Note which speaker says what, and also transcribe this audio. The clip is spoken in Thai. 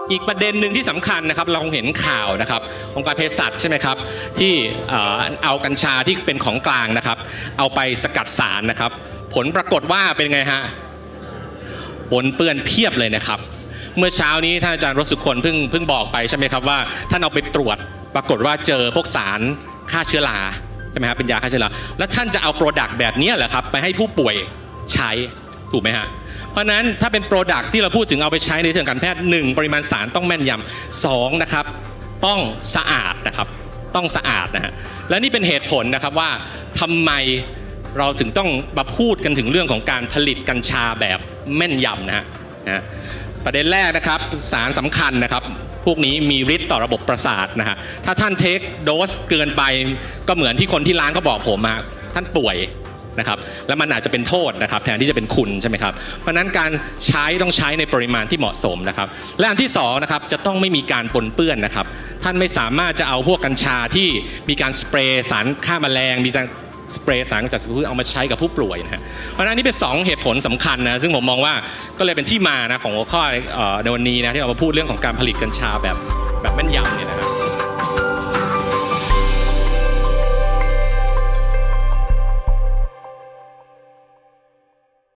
Speaker 1: อีกประเด็นหนึ่งที่สำคัญนะครับเราเห็นข่าวนะครับองค์การเภสัชใช่ไหมครับที่เอากัญชาที่เป็นของกลางนะครับเอาไปสกัดสารนะครับผลปรากฏว่าเป็นไงฮะปนเปื้อนเพียบเลยนะครับเมื่อเช้านี้ท่านอาจารย์รสุคนเพิ่งบอกไปใช่ไหมครับว่าท่านเอาไปตรวจปรากฏว่าเจอพวกสารฆ่าเชื้อราใช่ไหมครับเป็นยาฆ่าเชื้อราแล้วท่านจะเอาโปรดักต์แบบนี้แหละครับไปให้ผู้ป่วยใช้ถูกไหมฮะเพราะนั้นถ้าเป็นโปรดักต์ที่เราพูดถึงเอาไปใช้ในเชิงการแพทย์1ปริมาณสารต้องแม่นยำ2นะครับต้องสะอาดนะครับต้องสะอาดนะฮะและนี่เป็นเหตุผลนะครับว่าทำไมเราถึงต้องมาพูดกันถึงเรื่องของการผลิตกัญชาแบบแม่นยำนะฮะประเด็นแรกนะครับสารสำคัญนะครับพวกนี้มีฤทธิ์ต่อระบบประสาทนะฮะถ้าท่านเทคโดสเกินไปก็เหมือนที่คนที่ร้านเขาบอกผมฮะท่านป่วยนะครับแล้วมันอาจจะเป็นโทษนะครับแทนที่จะเป็นคุณใช่ไหมครับเพราะนั้นการใช้ต้องใช้ในปริมาณที่เหมาะสมนะครับและอันที่2นะครับจะต้องไม่มีการปนเปื้อนนะครับท่านไม่สามารถจะเอาพวกกัญชาที่มีการสเปรย์สารฆ่าแมลงมีการสเปรย์สารกำจัดศัตรูพืชเอามาใช้กับผู้ป่วยนะฮะเพราะนั้นนี่เป็น2เหตุผลสำคัญนะซึ่งผมมองว่าก็เลยเป็นที่มานะของหัวข้อในวันนี้นะที่เรามาพูดเรื่องของการผลิตกัญชาแบบแม่นยำเนี่ยนะครับ